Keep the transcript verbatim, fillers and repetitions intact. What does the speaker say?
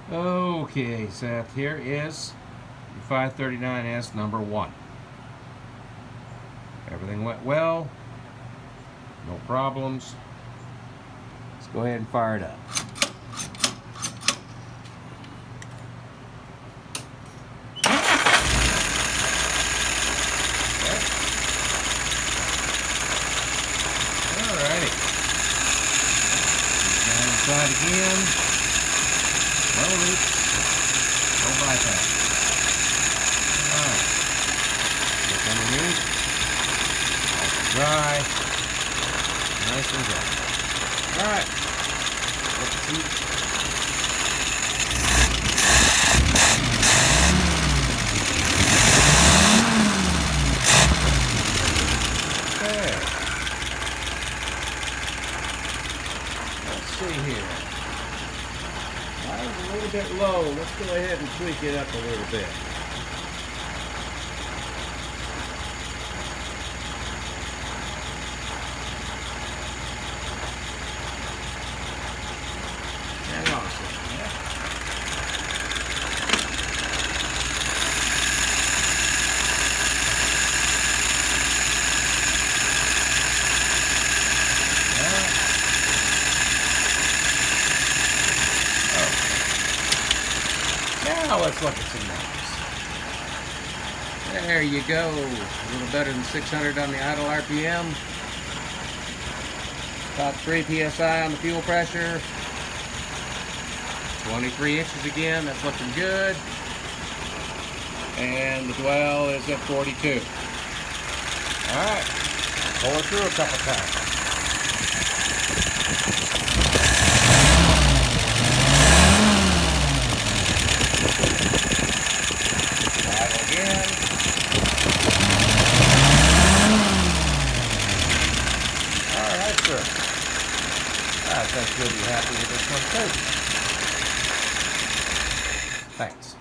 Okay, Seth, here is your five thirty-nine S number one. Everything went well. No problems. Let's go ahead and fire it up. Alrighty. Down inside again. No leaks. No bypass. Alright. Look underneath. All dry. Nice and dry. Alright. Let's see. Okay. Let's see here. Mine's a little bit low. Let's go ahead and tweak it up a little bit. Hang on a second. Yeah. Now let's look at some numbers. There you go. A little better than six hundred on the idle R P M. About three P S I on the fuel pressure. twenty-three inches again. That's looking good. And the dwell is at forty-two. Alright. Pull it through a couple times. Again. Alright, sir. I think you'll be happy with this one too. Thanks.